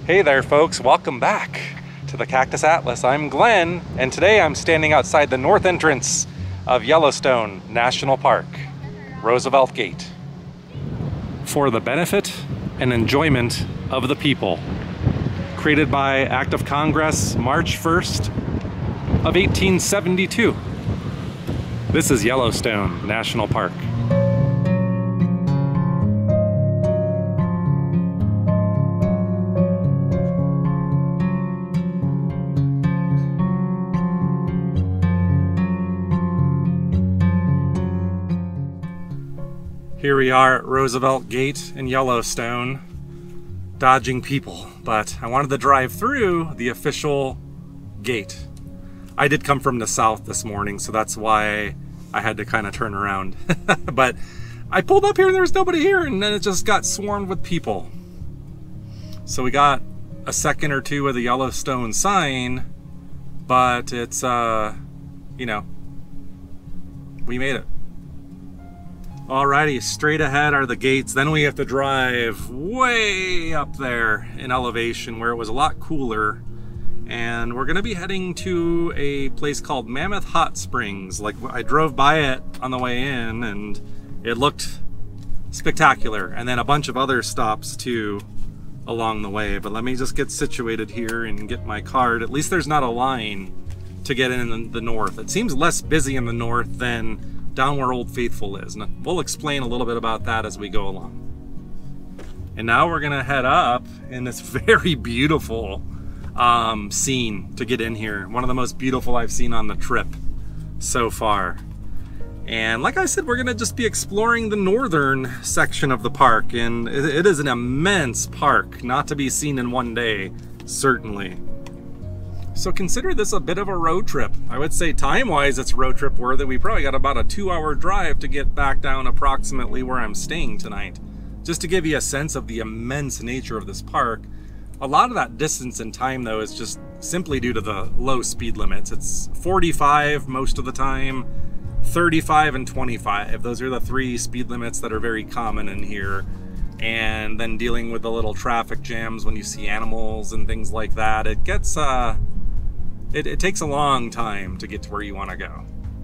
Hey there folks, welcome back to the Cactus Atlas. I'm Glenn, and today I'm standing outside the north entrance of Yellowstone National Park, Roosevelt Gate, for the benefit and enjoyment of the people. Created by Act of Congress, March 1st of 1872. This is Yellowstone National Park. Here we are at Roosevelt Gate in Yellowstone, dodging people, but I wanted to drive through the official gate. I did come from the south this morning, so that's why I had to kind of turn around. But I pulled up here and there was nobody here, and then it just got swarmed with people. So we got a second or two of the Yellowstone sign, but it's, you know, we made it. Alrighty, straight ahead are the gates. Then we have to drive way up there in elevation where it was a lot cooler. And we're gonna be heading to a place called Mammoth Hot Springs. Like, I drove by it on the way in and it looked spectacular. And then a bunch of other stops too along the way. But let me just get situated here and get my card. At least there's not a line to get in the north. It seems less busy in the north than down where Old Faithful is. And we'll explain a little bit about that as we go along. And now we're gonna head up in this very beautiful scene to get in here. One of the most beautiful I've seen on the trip so far. And like I said, we're gonna just be exploring the northern section of the park. And it is an immense park, not to be seen in one day, certainly. So consider this a bit of a road trip. I would say time-wise it's road trip worthy. We probably got about a 2-hour drive to get back down approximately where I'm staying tonight. Just to give you a sense of the immense nature of this park. A lot of that distance and time though is just simply due to the low speed limits. It's 45 most of the time, 35 and 25. Those are the 3 speed limits that are very common in here. And then dealing with the little traffic jams when you see animals and things like that, it gets it takes a long time to get to where you want to go.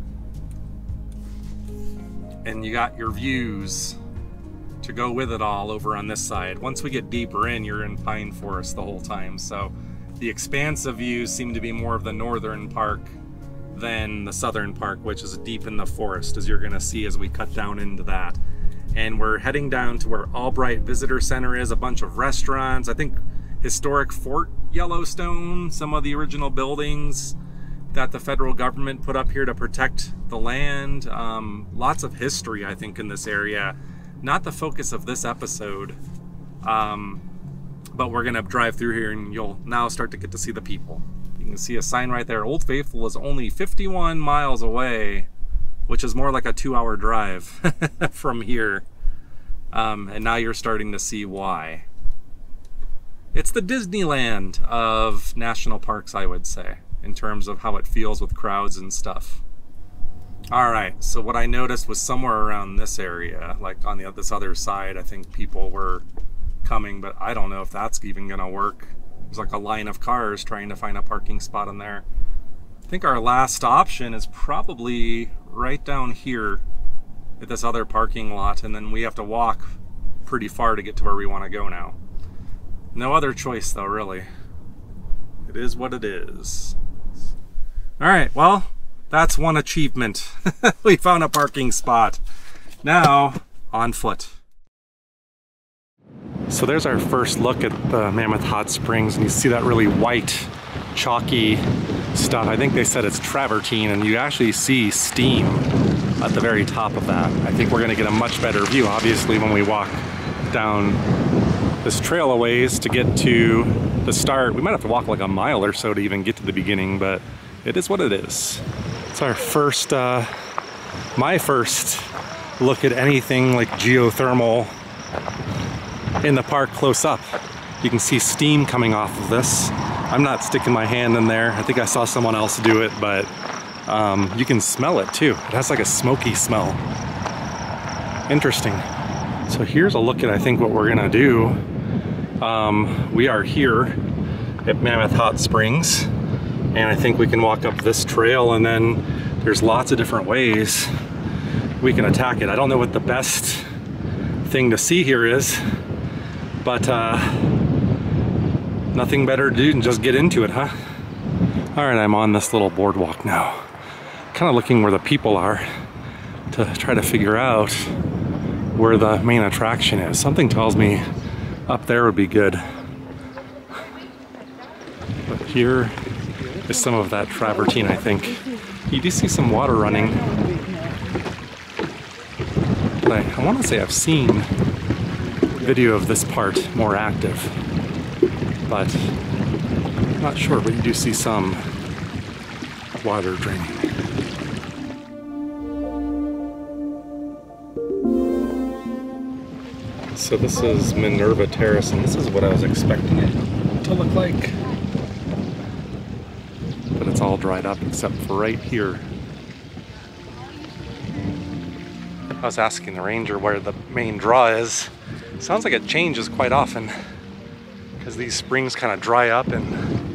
And you got your views to go with it all over on this side. Once we get deeper in, you're in pine forest the whole time. So the expansive views seem to be more of the northern park than the southern park, which is deep in the forest, as you're gonna see as we cut down into that. And we're heading down to where Albright Visitor Center is, a bunch of restaurants. I think historic Fort Yellowstone, some of the original buildings that the federal government put up here to protect the land. Lots of history, I think, in this area. Not the focus of this episode, but we're gonna drive through here and you'll now start to get to see the people. You can see a sign right there. Old Faithful is only 51 miles away, which is more like a 2-hour drive from here. And now you're starting to see why. It's the Disneyland of national parks, I would say, in terms of how it feels with crowds and stuff. All right, so what I noticed was somewhere around this area, like on this other side, I think people were coming, but I don't know if that's even gonna work. There's like a line of cars trying to find a parking spot in there. I think our last option is probably right down here at this other parking lot, and then we have to walk pretty far to get to where we want to go now. No other choice though, really. It is what it is. All right, well, that's one achievement. We found a parking spot. Now, on foot. So there's our first look at the Mammoth Hot Springs, and you see that really white, chalky stuff. I think they said it's travertine, and you actually see steam at the very top of that. I think we're gonna get a much better view, obviously, when we walk down this trail a ways to get to the start. We might have to walk like a mile or so to even get to the beginning, but it is what it is. It's our first, my first look at anything like geothermal in the park close up. You can see steam coming off of this. I'm not sticking my hand in there. I think I saw someone else do it, but you can smell it too. It has like a smoky smell. Interesting. So here's a look at, I think, what we're gonna do We are here at Mammoth Hot Springs, and I think we can walk up this trail, and then there's lots of different ways we can attack it. I don't know what the best thing to see here is, but nothing better to do than just get into it, huh? All right, I'm on this little boardwalk now, kind of looking where the people are to try to figure out where the main attraction is. Something tells me up there would be good. But here is some of that travertine, I think. You do see some water running. But I want to say I've seen video of this part more active. But I'm not sure, but you do see some water draining. So this is Minerva Terrace, and this is what I was expecting it to look like. But it's all dried up except for right here. I was asking the ranger where the main draw is. Sounds like it changes quite often because these springs kind of dry up and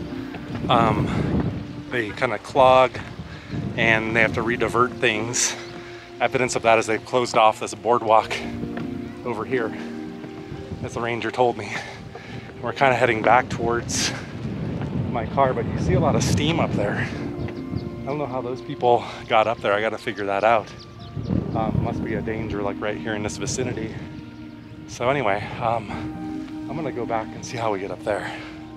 they kind of clog and they have to re-divert things. Evidence of that is they've closed off this boardwalk over here, as the ranger told me. We're kind of heading back towards my car, but you see a lot of steam up there. I don't know how those people got up there. I got to figure that out. Must be a danger like right here in this vicinity. So anyway, I'm gonna go back and see how we get up there.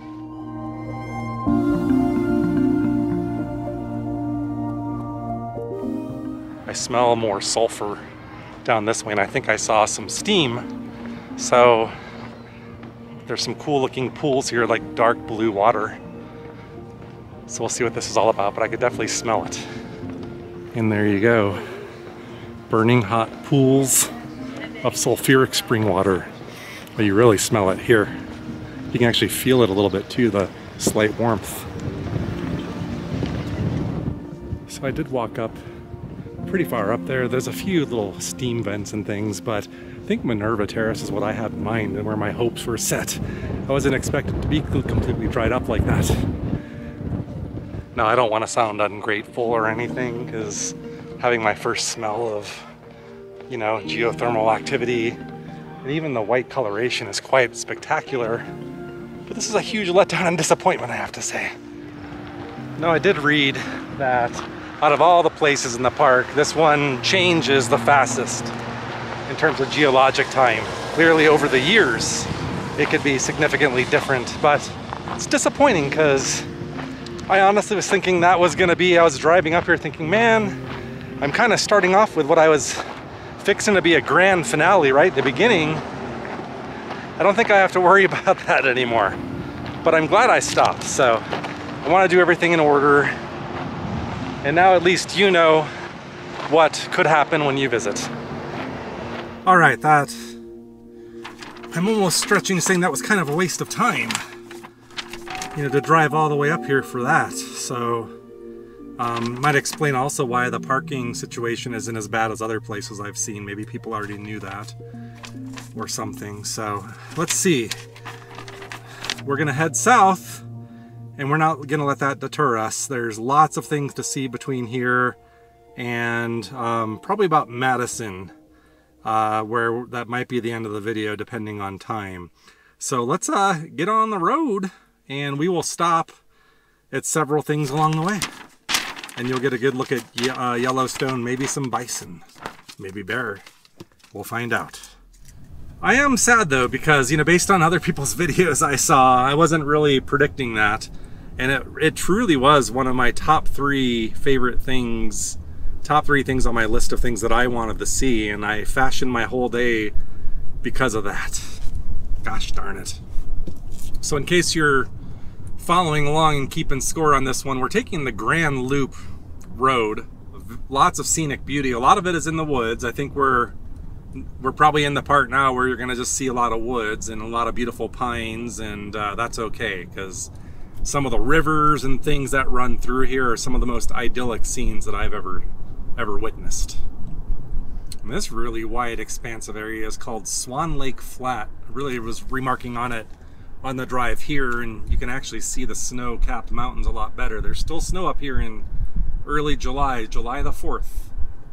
I smell more sulfur down this way, and I think I saw some steam. So there's some cool looking pools here, like dark blue water. So we'll see what this is all about, but I could definitely smell it. And there you go. Burning hot pools of sulfuric spring water. But you really smell it here. You can actually feel it a little bit too, the slight warmth. So I did walk up pretty far up there. There's a few little steam vents and things, but I think Minerva Terrace is what I had in mind and where my hopes were set. I wasn't expected to be completely dried up like that. Now, I don't want to sound ungrateful or anything, because having my first smell of, you know, geothermal activity, and even the white coloration is quite spectacular. But this is a huge letdown and disappointment, I have to say. No, I did read that out of all the places in the park, this one changes the fastest in terms of geologic time. Clearly over the years, it could be significantly different, but it's disappointing because I honestly was thinking that was gonna be, I was driving up here thinking, man, I'm kind of starting off with what I was fixing to be a grand finale right at the beginning. I don't think I have to worry about that anymore, but I'm glad I stopped. So I want to do everything in order, and now at least you know what could happen when you visit. All right, that, I'm almost stretching saying that was kind of a waste of time, you know, to drive all the way up here for that. So might explain also why the parking situation isn't as bad as other places I've seen. Maybe people already knew that or something. So let's see. We're gonna head south, and we're not gonna let that deter us. There's lots of things to see between here and probably about Madison, where that might be the end of the video depending on time. So let's get on the road, and we will stop at several things along the way. And you'll get a good look at Yellowstone, maybe some bison, maybe bear. We'll find out. I am sad though, because, you know, based on other people's videos I saw, I wasn't really predicting that. And it truly was one of my top three favorite things, top three things on my list of things that I wanted to see. And I fashioned my whole day because of that. Gosh darn it. So in case you're following along and keeping score on this one, we're taking the Grand Loop Road. Lots of scenic beauty. A lot of it is in the woods. I think we're probably in the part now where you're gonna just see a lot of woods and a lot of beautiful pines, and that's okay, because some of the rivers and things that run through here are some of the most idyllic scenes that I've ever witnessed. And this really wide expansive area is called Swan Lake Flat. I really was remarking on it on the drive here, and you can actually see the snow-capped mountains a lot better. There's still snow up here in early July, July the 4th.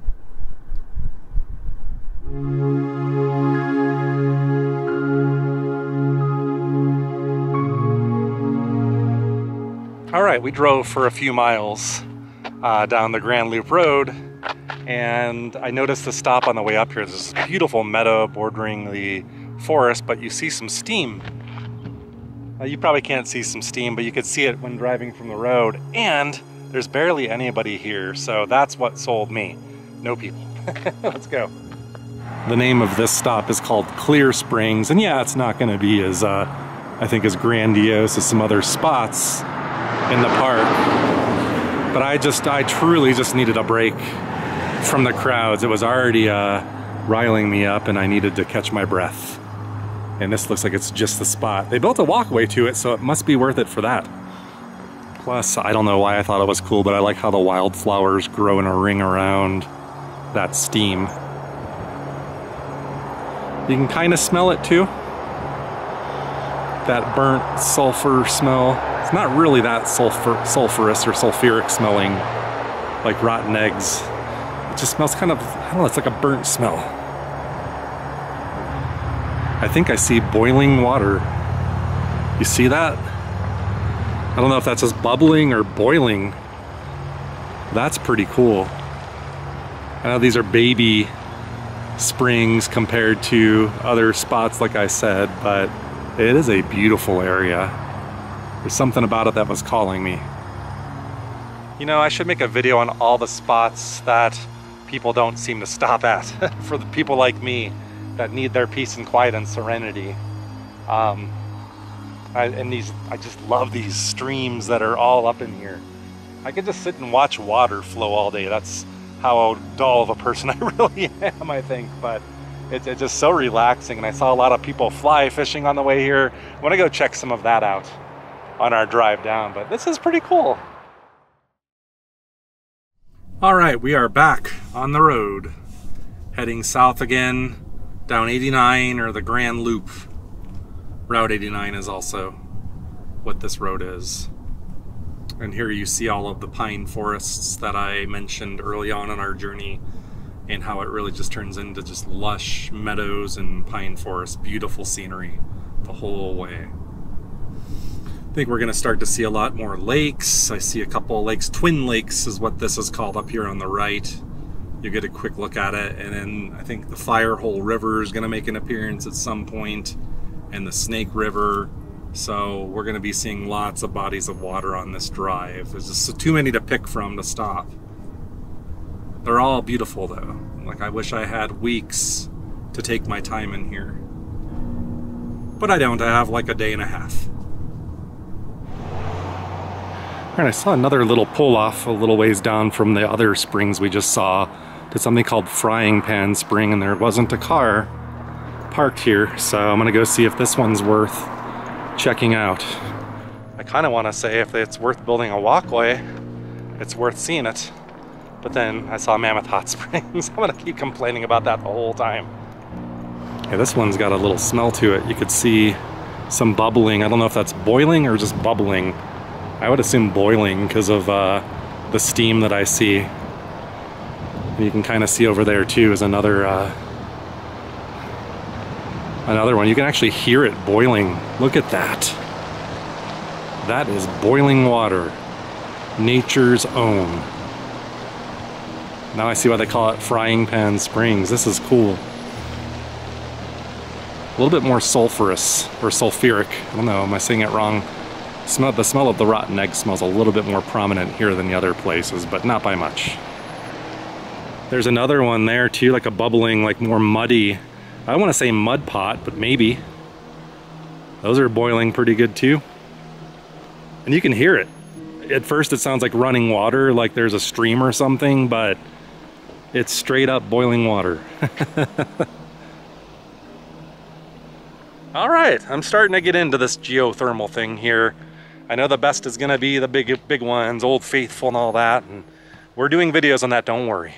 All right, we drove for a few miles down the Grand Loop Road, and I noticed the stop on the way up here. There's this beautiful meadow bordering the forest, but you see some steam. You probably can't see some steam, but you could see it when driving from the road, and there's barely anybody here, so that's what sold me. No people. Let's go. The name of this stop is called Clear Springs, and yeah, it's not going to be as, I think, as grandiose as some other spots in the park, but I truly just needed a break from the crowds. It was already riling me up, and I needed to catch my breath. And this looks like it's just the spot. They built a walkway to it, so it must be worth it for that. Plus, I don't know why I thought it was cool, but I like how the wildflowers grow in a ring around that steam. You can kind of smell it too. That burnt sulfur smell. It's not really that sulfurous or sulfuric smelling, like rotten eggs. It just smells kind of, I don't know, it's like a burnt smell. I think I see boiling water. You see that? I don't know if that's just bubbling or boiling. That's pretty cool. I know these are baby springs compared to other spots, like I said, but it is a beautiful area. There's something about it that was calling me. You know, I should make a video on all the spots that people don't seem to stop at for the people like me that need their peace and quiet and serenity. I just love these streams that are all up in here. I could just sit and watch water flow all day. That's how dull of a person I really am, I think, but it's just so relaxing. And I saw a lot of people fly fishing on the way here. I want to go check some of that out on our drive down, but this is pretty cool. All right, we are back on the road, heading south again, down 89 or the Grand Loop. Route 89 is also what this road is. And here you see all of the pine forests that I mentioned early on in our journey, and how it really just turns into just lush meadows and pine forests. Beautiful scenery the whole way. I think we're going to start to see a lot more lakes. I see a couple of lakes. Twin Lakes is what this is called up here on the right. You get a quick look at it, and then I think the Firehole River is going to make an appearance at some point, and the Snake River. So we're going to be seeing lots of bodies of water on this drive. There's just too many to pick from to stop. They're all beautiful though. Like, I wish I had weeks to take my time in here. But I don't. I have like a day and a half. And I saw another little pull-off a little ways down from the other springs we just saw to something called Frying Pan Spring, and there wasn't a car parked here, so I'm gonna go see if this one's worth checking out. I kind of want to say if it's worth building a walkway, it's worth seeing it. But then I saw Mammoth Hot Springs. I'm gonna keep complaining about that the whole time. Yeah, this one's got a little smell to it. You could see some bubbling. I don't know if that's boiling or just bubbling. I would assume boiling because of the steam that I see. And you can kind of see over there too is another one. You can actually hear it boiling. Look at that. That is boiling water. Nature's own. Now I see why they call it Frying Pan Springs. This is cool. A little bit more sulfurous or sulfuric. I don't know, am I saying it wrong? The smell of the rotten egg smells a little bit more prominent here than the other places, but not by much. There's another one there too, like a bubbling, like more muddy. I don't want to say mud pot, but maybe. Those are boiling pretty good too. And you can hear it. At first it sounds like running water, like there's a stream or something, but it's straight up boiling water. All right, I'm starting to get into this geothermal thing here. I know the best is gonna be the big ones, Old Faithful and all that, and we're doing videos on that, don't worry.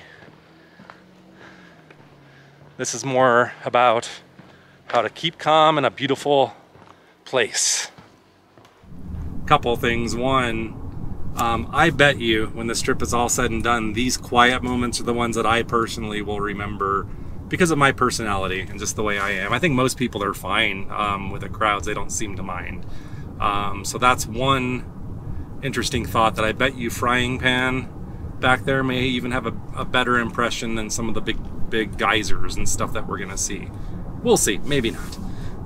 This is more about how to keep calm in a beautiful place. Couple things. One, I bet you when this trip is all said and done, these quiet moments are the ones that I personally will remember because of my personality and just the way I am. I think most people are fine with the crowds. They don't seem to mind. So that's one interesting thought, that I bet you Frying Pan back there may even have a better impression than some of the big geysers and stuff that we're gonna see. We'll see, maybe not.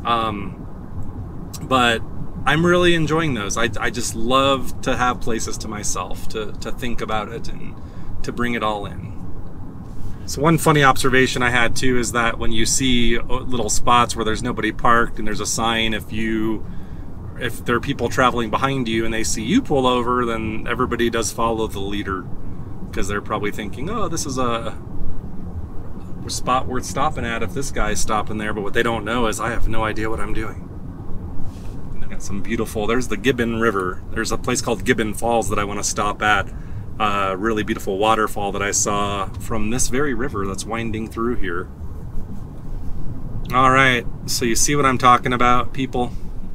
But I'm really enjoying those. I just love to have places to myself, to think about it and to bring it all in. So one funny observation I had too is that when you see little spots where there's nobody parked and there's a sign, if there are people traveling behind you and they see you pull over, then everybody does follow the leader, because they're probably thinking, oh, this is a spot worth stopping at if this guy's stopping there. But what they don't know is I have no idea what I'm doing. And I got some beautiful, there's the Gibbon River. There's a place called Gibbon Falls that I want to stop at. Really beautiful waterfall that I saw from this very river that's winding through here. All right, so you see what I'm talking about, people?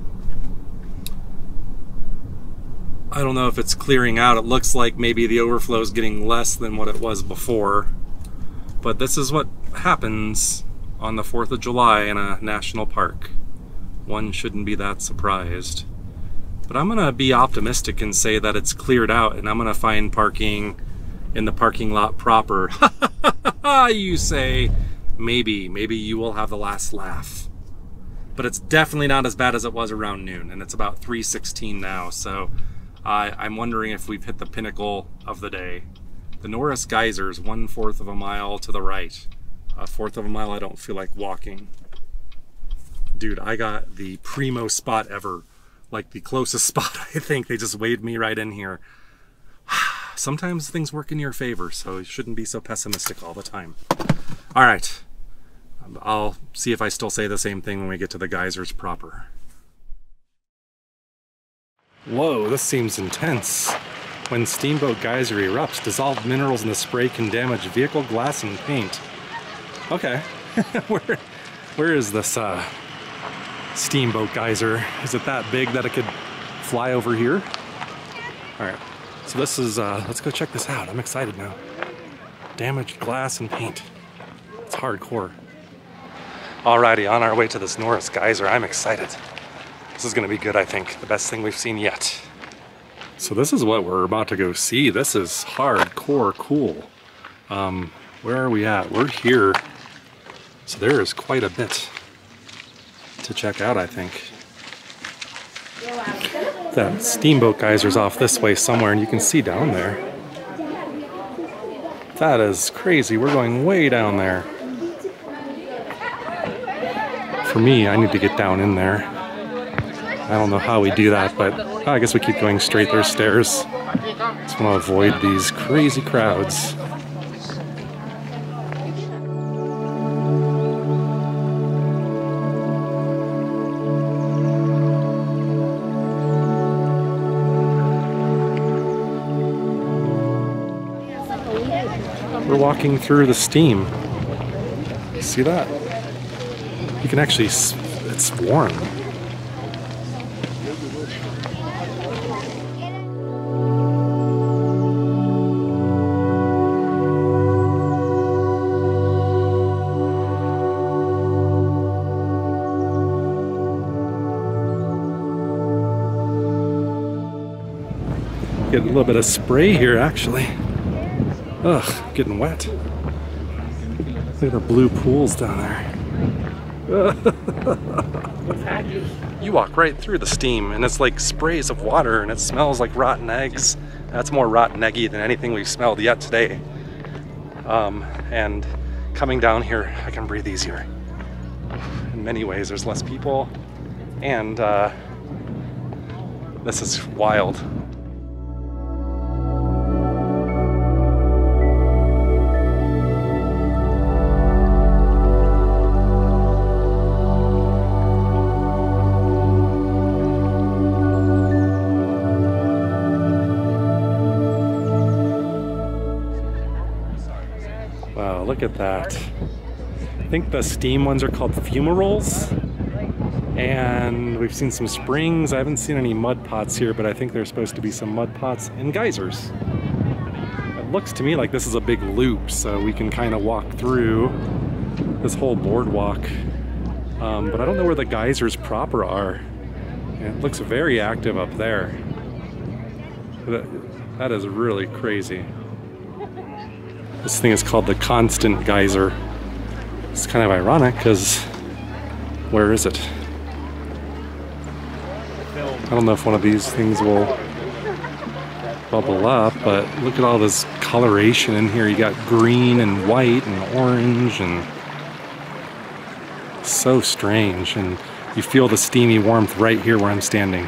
I don't know if it's clearing out. It looks like maybe the overflow is getting less than what it was before. But this is what happens on the 4th of July in a national park. One shouldn't be that surprised. But I'm gonna be optimistic and say that it's cleared out and I'm gonna find parking in the parking lot proper. You say, maybe you will have the last laugh. But it's definitely not as bad as it was around noon, and it's about 3:16 now, so I'm wondering if we've hit the pinnacle of the day. The Norris Geyser is 1/4 of a mile to the right. 1/4 of a mile I don't feel like walking. Dude, I got the primo spot ever. Like the closest spot, I think. They just waved me right in here. Sometimes things work in your favor, so you shouldn't be so pessimistic all the time. All right, I'll see if I still say the same thing when we get to the geysers proper. Whoa, this seems intense. When Steamboat Geyser erupts, dissolved minerals in the spray can damage vehicle glass and paint. Okay, where is this Steamboat Geyser? Is it that big that it could fly over here? All right, so this is, let's go check this out. I'm excited now. Damaged glass and paint. It's hardcore. Alrighty, on our way to this Norris Geyser. I'm excited. This is gonna be good, I think. The best thing we've seen yet. So this is what we're about to go see. This is hardcore cool. Where are we at? We're here. So there is quite a bit to check out, I think. That Steamboat Geyser's off this way somewhere, and you can see down there. That is crazy. We're going way down there. For me, I need to get down in there. I don't know how we do that, but I guess we keep going straight. There's stairs. Just want to avoid these crazy crowds. We're walking through the steam. See that? You can actually, it's warm. Get a little bit of spray here, actually. Ugh, getting wet. Look at the blue pools down there. You walk right through the steam and it's like sprays of water and it smells like rotten eggs. That's more rotten eggy than anything we've smelled yet today. And coming down here, I can breathe easier. In many ways, there's less people and this is wild. Wow, look at that. I think the steam ones are called fumaroles. And we've seen some springs. I haven't seen any mud pots here, but I think there's supposed to be some mud pots and geysers. It looks to me like this is a big loop, so we can kind of walk through this whole boardwalk. But I don't know where the geysers proper are. And it looks very active up there. That is really crazy. This thing is called the Constant Geyser. It's kind of ironic because where is it? I don't know if one of these things will bubble up, but look at all this coloration in here. You got green and white and orange, and so strange. And you feel the steamy warmth right here where I'm standing.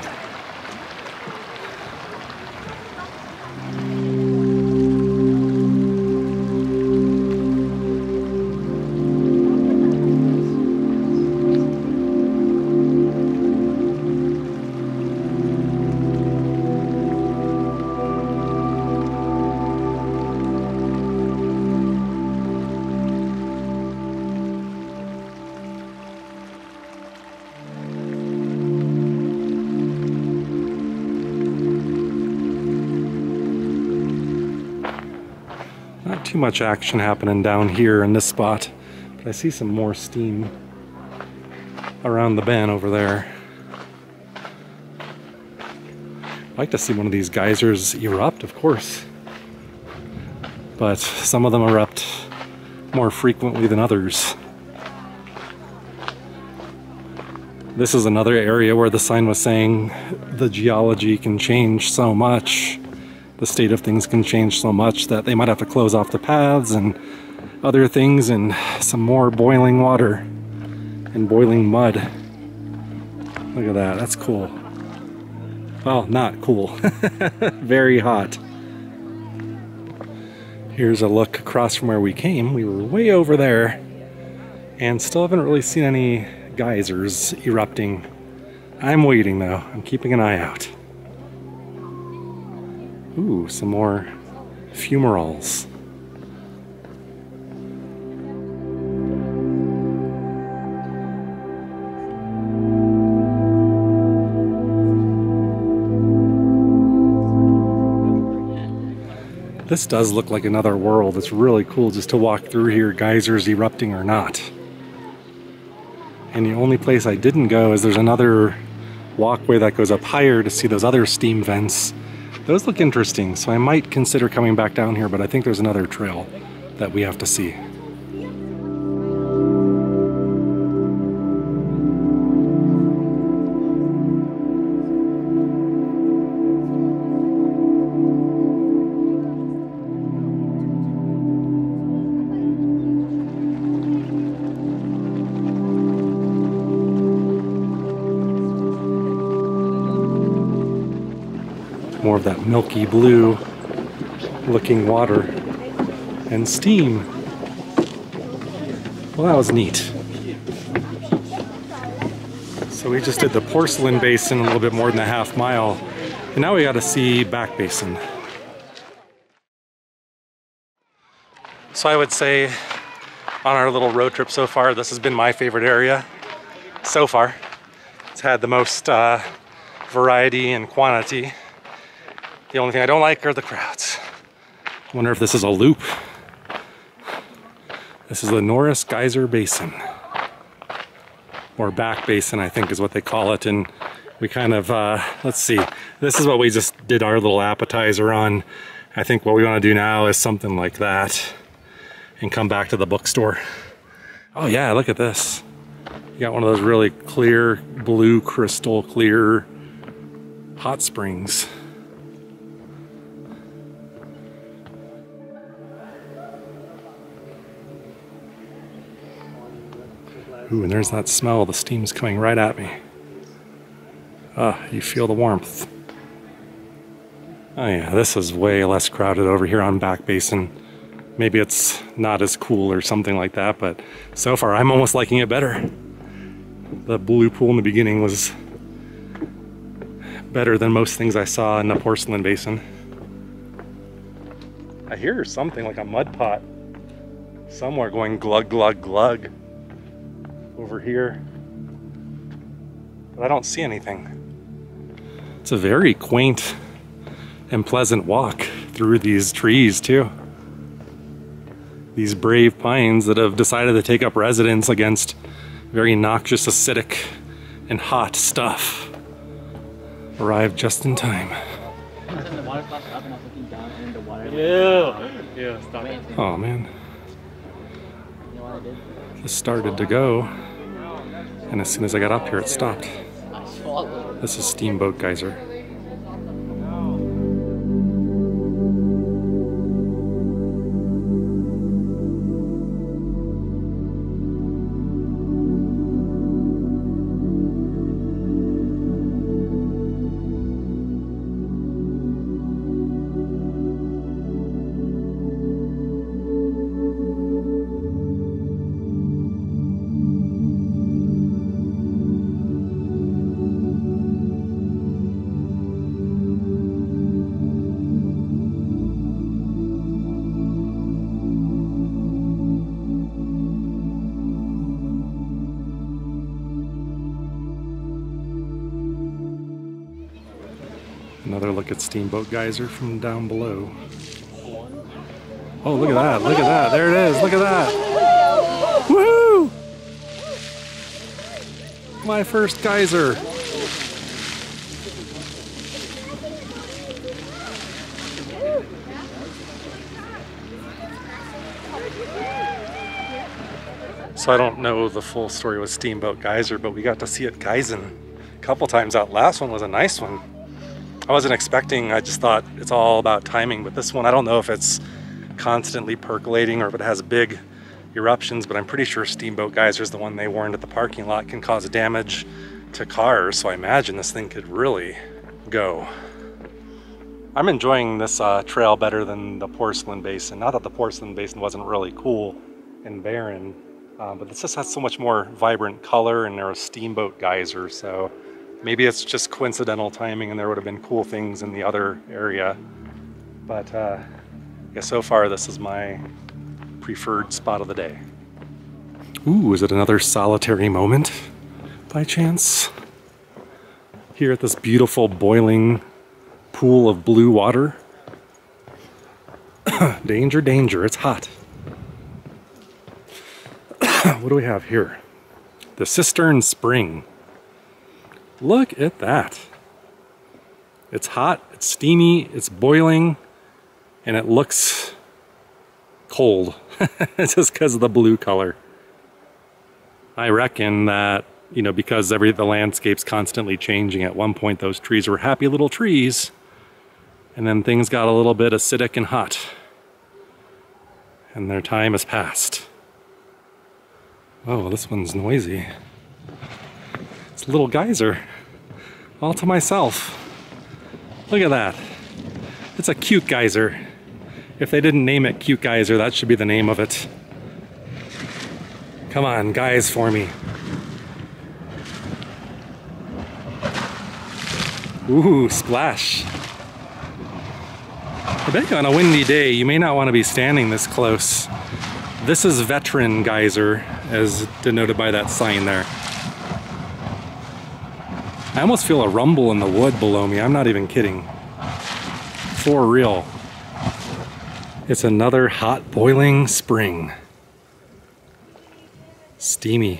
Not too much action happening down here in this spot, but I see some more steam around the bend over there. I'd like to see one of these geysers erupt, of course, but some of them erupt more frequently than others. This is another area where the sign was saying the geology can change so much. The state of things can change so much that they might have to close off the paths and other things, and some more boiling water and boiling mud. Look at that, that's cool. Well, not cool. Very hot. Here's a look across from where we came. We were way over there and still haven't really seen any geysers erupting. I'm waiting though, I'm keeping an eye out. Ooh, some more fumaroles. This does look like another world. It's really cool just to walk through here, geysers erupting or not. And the only place I didn't go is there's another walkway that goes up higher to see those other steam vents. Those look interesting, so I might consider coming back down here, but I think there's another trail that we have to see. More of that milky blue looking water and steam. Well, that was neat. So we just did the porcelain basin a little bit more than a half mile, and now we got to see back basin. So I would say on our little road trip so far, this has been my favorite area so far. It's had the most variety and quantity. The only thing I don't like are the crowds. I wonder if this is a loop. This is the Norris Geyser Basin. Or back basin, I think is what they call it. And we kind of, let's see. This is what we just did our little appetizer on. I think what we want to do now is something like that. And come back to the bookstore. Oh yeah, look at this. You got one of those really clear, blue, crystal clear hot springs. Ooh, and there's that smell. The steam's coming right at me. You feel the warmth. Oh yeah, this is way less crowded over here on Back Basin. Maybe it's not as cool or something like that, but so far I'm almost liking it better. The blue pool in the beginning was better than most things I saw in the porcelain basin. I hear something like a mud pot somewhere going glug glug glug over here. but I don't see anything. It's a very quaint and pleasant walk through these trees too. These brave pines that have decided to take up residence against very noxious, acidic, and hot stuff arrived just in time. Yeah, stop it. Oh man. Just started to go, and as soon as I got up here it stopped. This is Steamboat Geyser. Another look at Steamboat Geyser from down below. Oh, look at that, look at that, there it is, look at that! Woohoo! My first geyser! So I don't know the full story with Steamboat Geyser, but we got to see it geysing a couple times. That last one was a nice one. I wasn't expecting, I just thought it's all about timing, but this one, I don't know if it's constantly percolating or if it has big eruptions, but I'm pretty sure Steamboat Geyser is the one they warned at the parking lot can cause damage to cars, so I imagine this thing could really go. I'm enjoying this trail better than the Porcelain Basin. Not that the Porcelain Basin wasn't really cool and barren, but this just has so much more vibrant color, and there was Steamboat Geyser, so maybe it's just coincidental timing and there would have been cool things in the other area. But yeah, so far this is my preferred spot of the day. Ooh, is it another solitary moment by chance? Here at this beautiful boiling pool of blue water. Danger, danger, it's hot. What do we have here? The Cistern Spring. Look at that. It's hot, it's steamy, it's boiling, and it looks cold just because of the blue color. I reckon that, you know, because the landscape's constantly changing, at one point those trees were happy little trees, and then things got a little bit acidic and hot, and their time has passed. Oh, this one's noisy. It's a little geyser, all to myself. Look at that. It's a cute geyser. If they didn't name it Cute Geyser, that should be the name of it. Come on, guys, for me. Ooh, splash. I bet you on a windy day, you may not want to be standing this close. This is Veteran Geyser, as denoted by that sign there. I almost feel a rumble in the wood below me. I'm not even kidding. For real. It's another hot boiling spring. Steamy.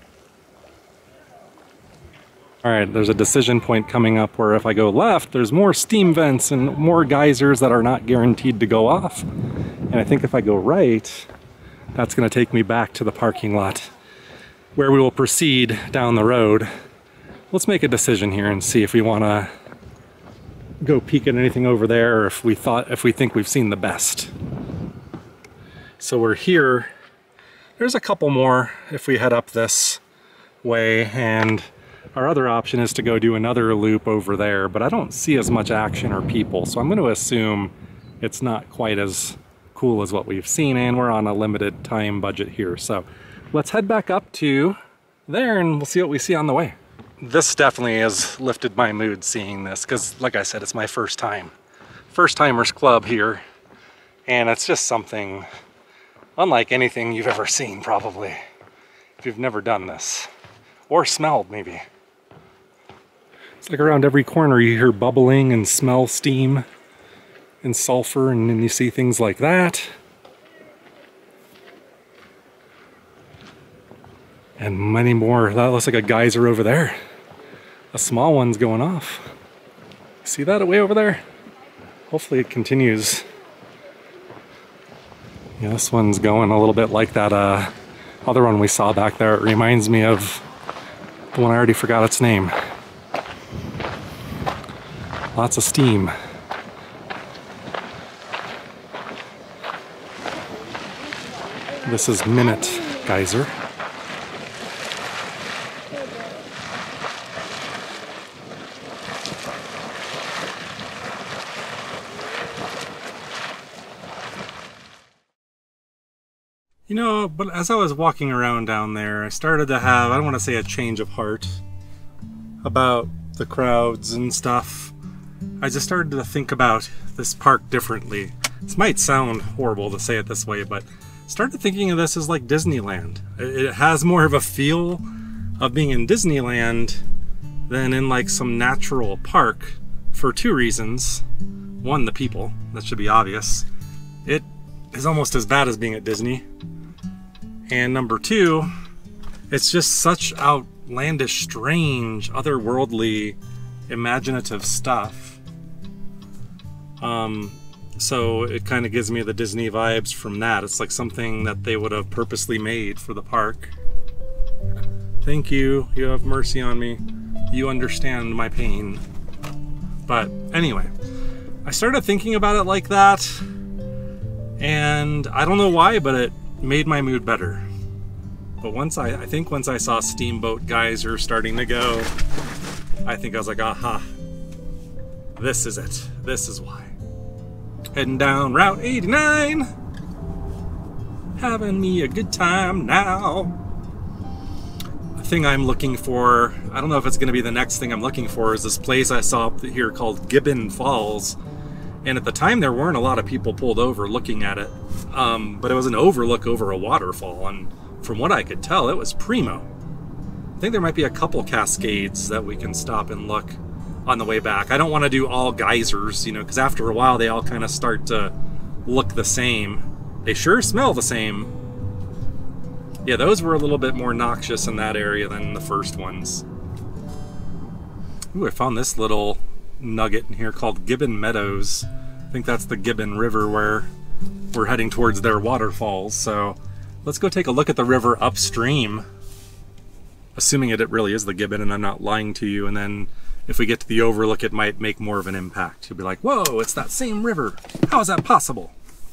All right, there's a decision point coming up where if I go left, there's more steam vents and more geysers that are not guaranteed to go off. And I think if I go right, that's gonna take me back to the parking lot where we will proceed down the road. Let's make a decision here and see if we wanna go peek at anything over there, or if we think we've seen the best. So we're here. There's a couple more if we head up this way, and our other option is to go do another loop over there, but I don't see as much action or people, so I'm going to assume it's not quite as cool as what we've seen, and we're on a limited time budget here. So let's head back up to there and we'll see what we see on the way. This definitely has lifted my mood seeing this, because like I said, it's my first time. First timers club here, and it's just something unlike anything you've ever seen probably, if you've never done this, or smelled maybe. It's like around every corner you hear bubbling and smell steam and sulfur, and then you see things like that. And many more. That looks like a geyser over there. A small one's going off. See that way over there? Hopefully it continues. Yeah, this one's going a little bit like that other one we saw back there. It reminds me of the one I already forgot its name. Lots of steam. This is Mammoth Geyser. You know, but as I was walking around down there, I started to have, I don't want to say a change of heart about the crowds and stuff. I just started to think about this park differently. This might sound horrible to say it this way, but I started thinking of this as like Disneyland. It has more of a feel of being in Disneyland than in like some natural park for two reasons. One, the people. That should be obvious. It is almost as bad as being at Disney. And number two, it's just such outlandish, strange, otherworldly, imaginative stuff. So it kind of gives me the Disney vibes from that. It's like something that they would have purposely made for the park. Thank you. You have mercy on me. You understand my pain. But anyway, I started thinking about it like that, and I don't know why, but it made my mood better. But I think once I saw Steamboat Geyser starting to go, I think I was like, aha, this is it. This is why. Heading down Route 89, having me a good time now. The thing I'm looking for, I don't know if it's going to be the next thing I'm looking for, is this place I saw up here called Gibbon Falls. And at the time there weren't a lot of people pulled over looking at it, but it was an overlook over a waterfall, and from what I could tell, it was primo. I think there might be a couple cascades that we can stop and look on the way back. I don't want to do all geysers, you know, because after a while they all kind of start to look the same. They sure smell the same. Yeah, those were a little bit more noxious in that area than the first ones. Ooh, I found this little nugget in here called Gibbon Meadows. I think that's the Gibbon River where we're heading towards their waterfalls. So let's go take a look at the river upstream, assuming it really is the Gibbon and I'm not lying to you. And then if we get to the overlook, it might make more of an impact. You'll be like, whoa, it's that same river. How is that possible?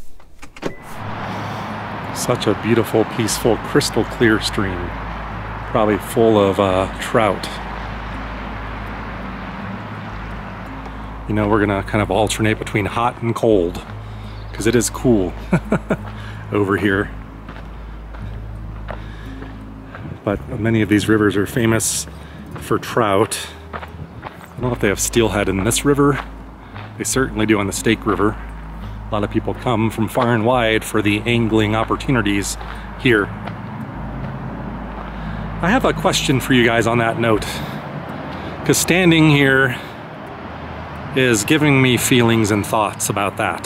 Such a beautiful, peaceful, crystal clear stream. Probably full of trout. You know, we're gonna kind of alternate between hot and cold because it is cool over here. But many of these rivers are famous for trout. I don't know if they have steelhead in this river. They certainly do on the Stake River. A lot of people come from far and wide for the angling opportunities here. I have a question for you guys on that note, because standing here is giving me feelings and thoughts about that.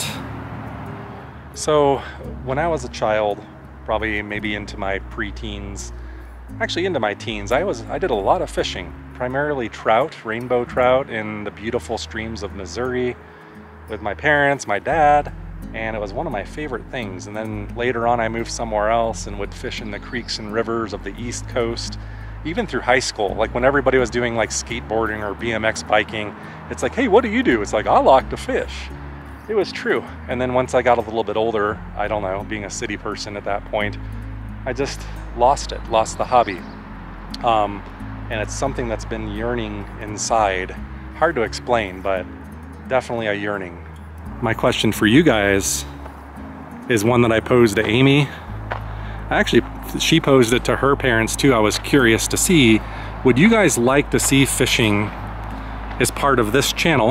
So when I was a child, probably maybe into my pre-teens, actually into my teens, I did a lot of fishing, primarily trout, rainbow trout in the beautiful streams of Missouri with my parents, my dad, and it was one of my favorite things. And then later on I moved somewhere else and would fish in the creeks and rivers of the East Coast, even through high school. Like when everybody was doing like skateboarding or BMX biking, it's like, hey, what do you do? It's like, I like to fish. It was true. And then once I got a little bit older, I don't know, being a city person at that point, I just lost the hobby. And it's something that's been yearning inside. Hard to explain, but definitely a yearning. My question for you guys is one that I posed to Amy. Actually, she posed it to her parents too. I was curious to see, would you guys like to see fishing as part of this channel?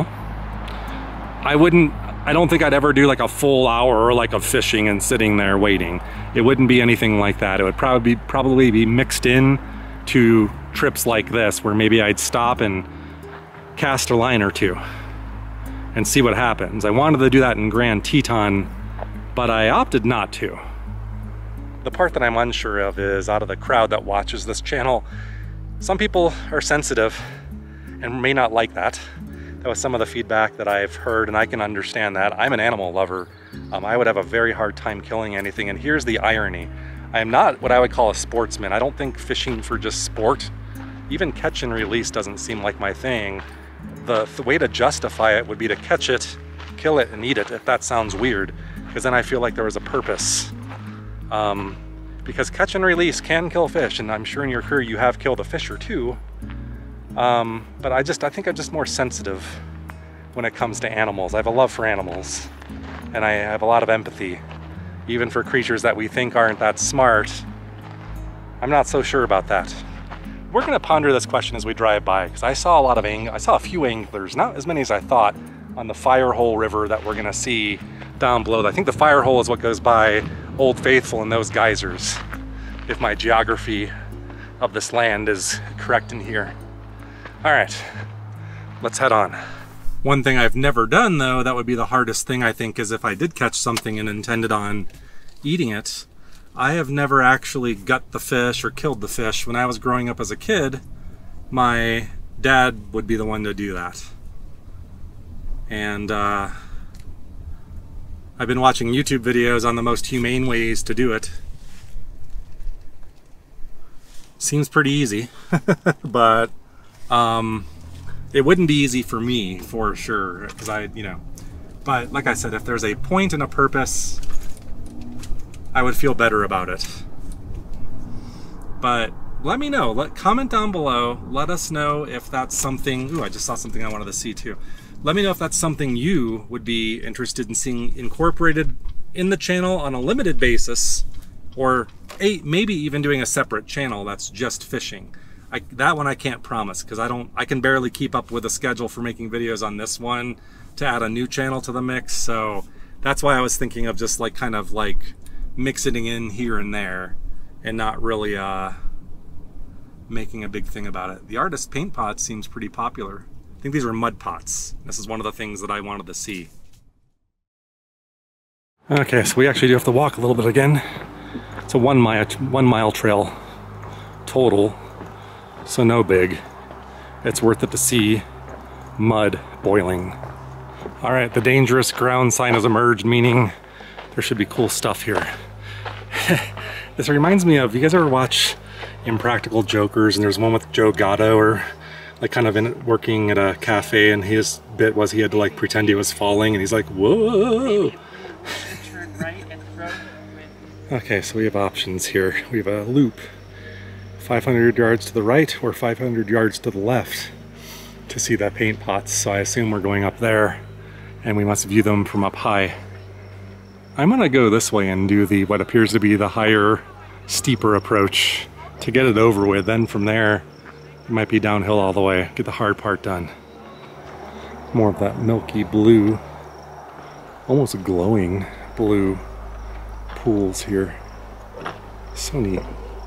I don't think I'd ever do like a full hour like of fishing and sitting there waiting. It wouldn't be anything like that. It would probably be mixed in to trips like this, where maybe I'd stop and cast a line or two and see what happens. I wanted to do that in Grand Teton, but I opted not to. The part that I'm unsure of is, out of the crowd that watches this channel, some people are sensitive and may not like that. That was some of the feedback that I've heard, and I can understand that. I'm an animal lover. I would have a very hard time killing anything, and here's the irony. I am not what I would call a sportsman. I don't think fishing for just sport, even catch and release, doesn't seem like my thing. The way to justify it would be to catch it, kill it, and eat it, if that sounds weird, because then I feel like there was a purpose. Because catch and release can kill fish, and I'm sure in your career you have killed a fish or two. But I think I'm just more sensitive when it comes to animals. I have a love for animals, and I have a lot of empathy, even for creatures that we think aren't that smart. I'm not so sure about that. We're gonna ponder this question as we drive by, because I saw a few anglers, not as many as I thought, on the Firehole River that we're gonna see down below. I think the Firehole is what goes by Old Faithful and those geysers, if my geography of this land is correct in here. All right, let's head on. One thing I've never done, though, that would be the hardest thing, I think, is if I did catch something and intended on eating it, I have never actually gut the fish or killed the fish. When I was growing up as a kid, my dad would be the one to do that. And I've been watching YouTube videos on the most humane ways to do it. Seems pretty easy, but it wouldn't be easy for me, for sure, because but like I said, if there's a point and a purpose, I would feel better about it. But let me know, comment down below, let us know if that's something, ooh, I just saw something I wanted to see too. Let me know if that's something you would be interested in seeing incorporated in the channel on a limited basis, or maybe even doing a separate channel that's just fishing. That one I can't promise, because I can barely keep up with the schedule for making videos on this one to add a new channel to the mix. So that's why I was thinking of just kind of mixing in here and there and not really making a big thing about it. The artist paint pot seems pretty popular. I think these were mud pots. This is one of the things that I wanted to see. Okay, so we actually do have to walk a little bit again. It's a 1 mile trail total. So no big. It's worth it to see mud boiling. All right, the dangerous ground sign has emerged, meaning there should be cool stuff here. This reminds me of, you guys ever watch Impractical Jokers? And there's one with Joe Gatto, or kind of working at a cafe, and his bit was he had to pretend he was falling, and he's like, whoa. Turn right and throw with... Okay, so we have options here. We have a loop. 500 yards to the right or 500 yards to the left to see that paint pots. So I assume we're going up there, and we must view them from up high. I'm gonna go this way and do what appears to be the higher, steeper approach to get it over with. Then from there, it might be downhill all the way, get the hard part done. More of that milky blue, almost glowing blue pools here. So neat.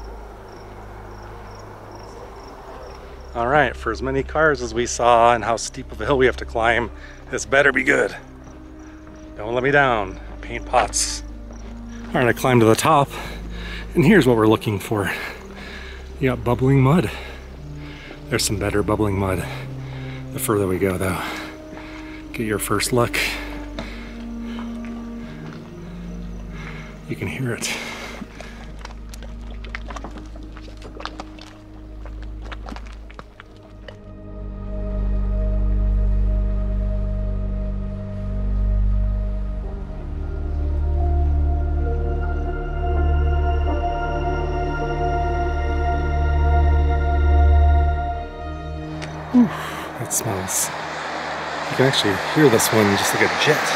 All right, for as many cars as we saw and how steep of a hill we have to climb, this better be good. Don't let me down, paint pots. All right, I climbed to the top, and here's what we're looking for. You got bubbling mud. There's some better bubbling mud the further we go, though. Get your first look. You can hear it. That smells. You can actually hear this one just like a jet.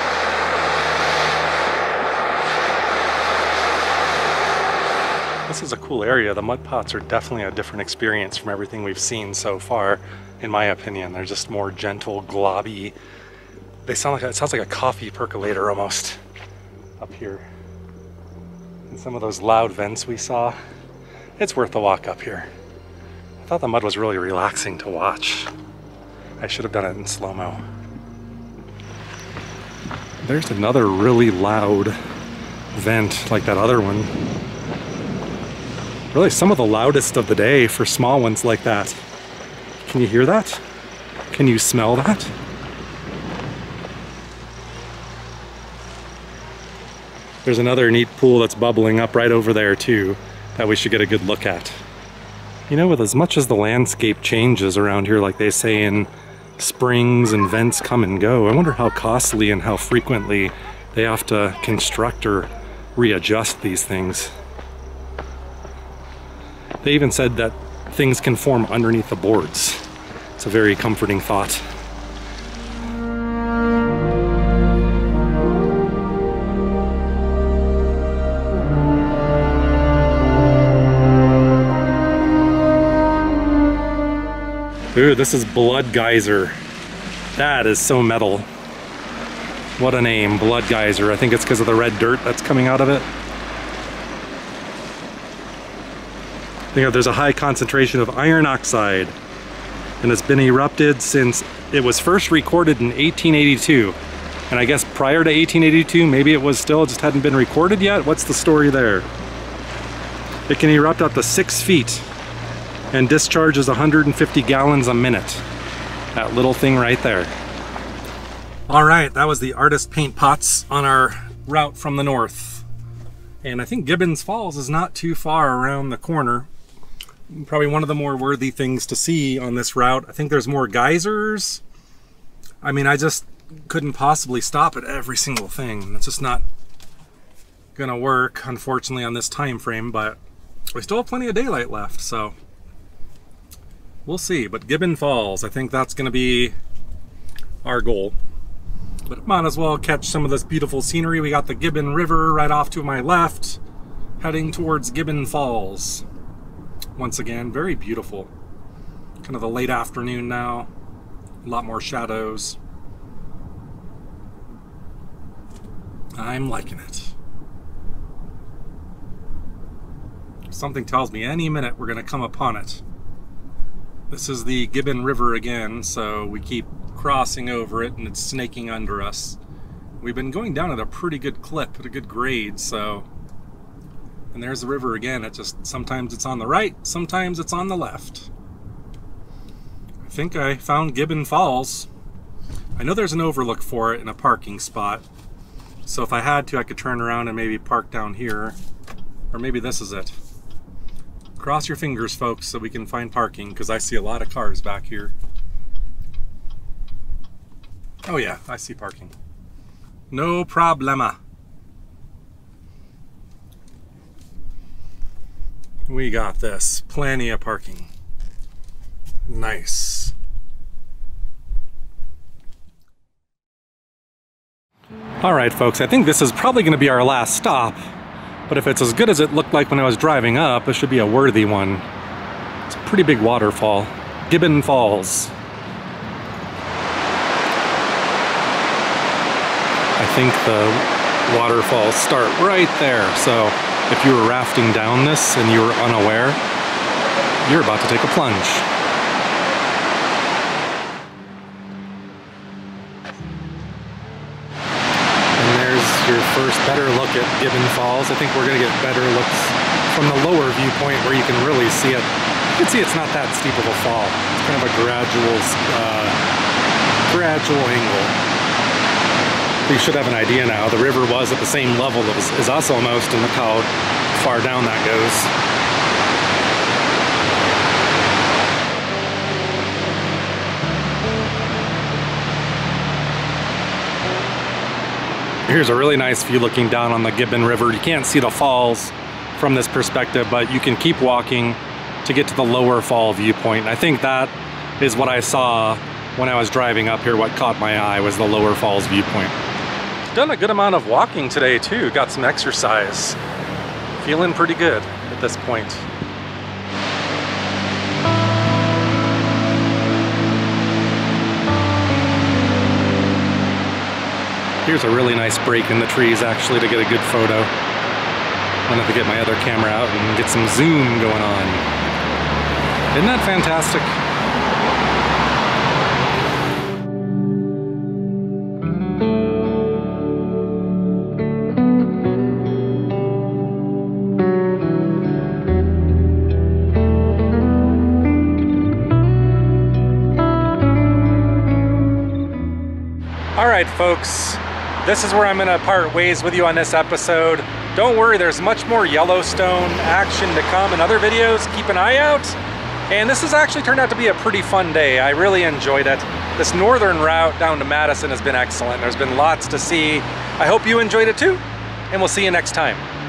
This is a cool area. The mud pots are definitely a different experience from everything we've seen so far, in my opinion. They're just more gentle, globby. It sounds like a coffee percolator almost up here. And some of those loud vents we saw, it's worth the walk up here. I thought the mud was really relaxing to watch. I should have done it in slow-mo. There's another really loud vent like that other one. Really some of the loudest of the day for small ones like that. Can you hear that? Can you smell that? There's another neat pool that's bubbling up right over there too that we should get a good look at. You know, with as much as the landscape changes around here, like they say in springs and vents come and go, I wonder how costly and how frequently they have to construct or readjust these things. They even said that things can form underneath the boards. It's a very comforting thought. Ooh, this is Blood Geyser. That is so metal. What a name, Blood Geyser. I think it's because of the red dirt that's coming out of it. You know, there's a high concentration of iron oxide, and it's been erupted since it was first recorded in 1882. And I guess prior to 1882, maybe it was still, it just hadn't been recorded yet. What's the story there? It can erupt up to 6 feet and discharges 150 gallons a minute. That little thing right there. All right, that was the artist paint pots on our route from the north. And I think Gibbons Falls is not too far around the corner. Probably one of the more worthy things to see on this route. I think there's more geysers. I mean, I just couldn't possibly stop at every single thing. It's just not gonna work, unfortunately, on this time frame, but we still have plenty of daylight left, so we'll see. But Gibbon Falls, I think that's gonna be our goal. But might as well catch some of this beautiful scenery. We got the Gibbon River right off to my left, heading towards Gibbon Falls. Once again, very beautiful. Kind of the late afternoon now. A lot more shadows. I'm liking it. Something tells me any minute we're gonna come upon it. This is the Gibbon River again, so we keep crossing over it and it's snaking under us. We've been going down at a pretty good clip, at a good grade, so. And there's the river again. It just, sometimes it's on the right, sometimes it's on the left. I think I found Gibbon Falls. I know there's an overlook for it in a parking spot. So if I had to, I could turn around and maybe park down here. Or maybe this is it. Cross your fingers, folks, so we can find parking, because I see a lot of cars back here. Oh yeah, I see parking. No problema. We got this. Plenty of parking. Nice. All right, folks, I think this is probably going to be our last stop. But if it's as good as it looked like when I was driving up, it should be a worthy one. It's a pretty big waterfall. Gibbon Falls. I think the waterfalls start right there. So if you were rafting down this and you were unaware, you're about to take a plunge. Your first better look at Gibbon Falls. I think we're going to get better looks from the lower viewpoint where you can really see it. You can see it's not that steep of a fall. It's kind of a gradual angle. You should have an idea now. The river was at the same level as us almost, and look how far down that goes. Here's a really nice view looking down on the Gibbon River. You can't see the falls from this perspective, but you can keep walking to get to the lower fall viewpoint. And I think that is what I saw when I was driving up here. What caught my eye was the lower falls viewpoint. Done a good amount of walking today too. Got some exercise. Feeling pretty good at this point. Here's a really nice break in the trees actually to get a good photo. I'm gonna have to get my other camera out and get some zoom going on. Isn't that fantastic? All right, folks, this is where I'm gonna part ways with you on this episode. Don't worry, there's much more Yellowstone action to come in other videos. Keep an eye out. And this has actually turned out to be a pretty fun day. I really enjoyed it. This northern route down to Madison has been excellent. There's been lots to see. I hope you enjoyed it too, and we'll see you next time.